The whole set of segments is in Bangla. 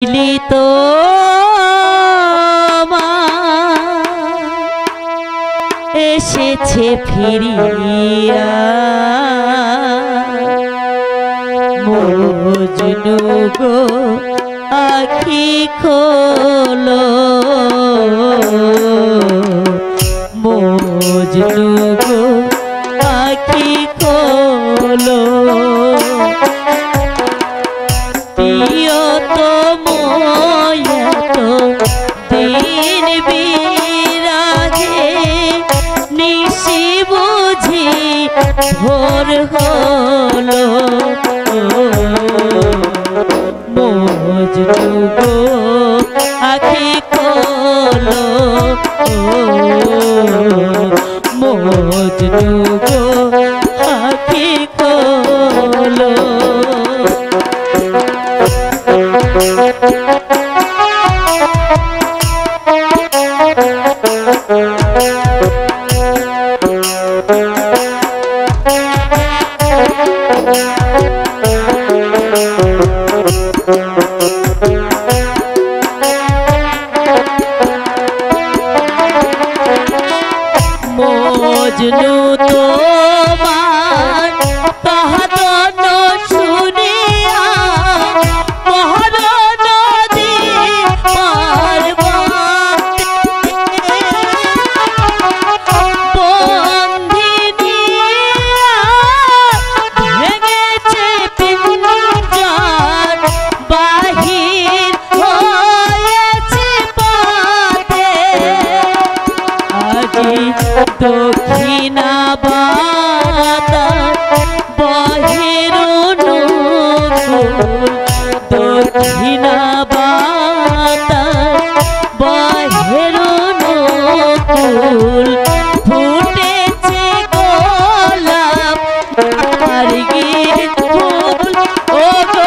তো এসেছে ফিরিয়া মজনু গো আখি খোলো মজনু গো আখি খোলো প্রিয় তো ময়ত দিন বিরাগে নিশি বুঝি ভোর হলো মজনু গো আখি খোলো মজনু গো আখি খোলো মজনু তোমার বাদন শুনিয়া মহর নদী বন্ধিনিয়া ভেঙেছে পিঞ্জর বাহির হয়েছে পথে আজি দক্ষিণা বাতাস বহের অনুকূল দক্ষিণা বাতাস বহের অনুকূল ফুটেছে গোলাপ আর গীত ফুল ও গো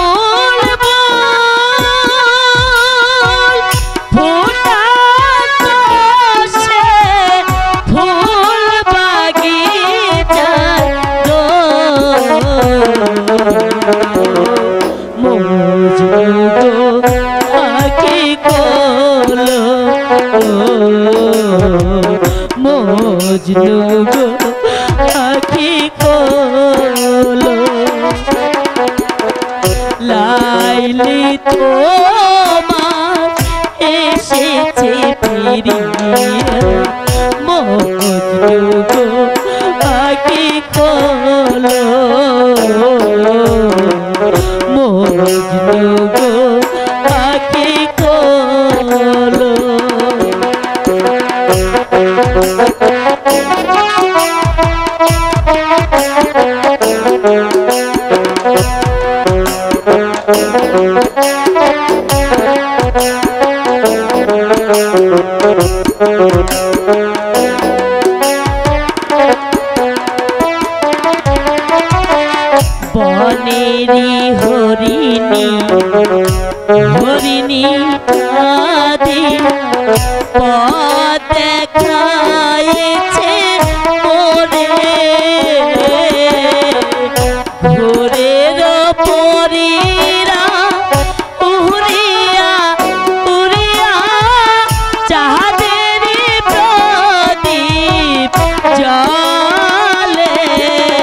মজনু গো আখি খোলো লাইলি তোমার এসেছে ফিরিয়া মজনু গো আখি খোলো মজনু গো আখি খোলো বনেরি হরিণী হরিণী আদি পথ দেখাইছে মোরে ভোরের পরীরা উড়িয়া উড়িয়া চাঁদের প্রদীপ জলে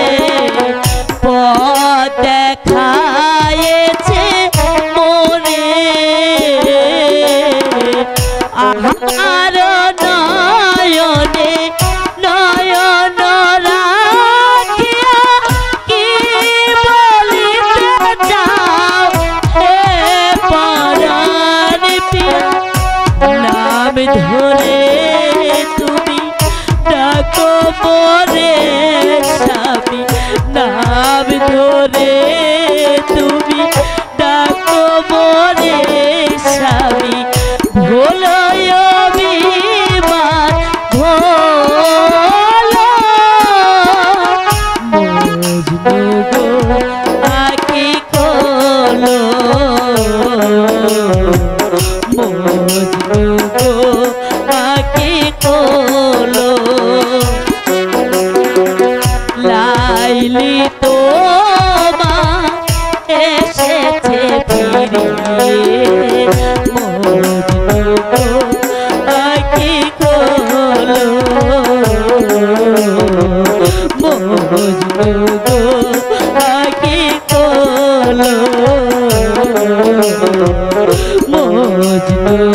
পথ দেখাইছে মোরে আমার নয়নে নয়ন রাখিয়া কি বলিতে চাও হে পরাণ পিয়া নাম ধরে তুমি ডাকো মোরে স্বামী নাম ধরে তুমি ডাকো মোরে স্বামী ভোলো অভিমান ভোলো মজনু গো আখি খোলো মজনু গো আখি খোলো লাইলি তোমার এসেছে ফিরিয়ে গো আকি কোলো মজনু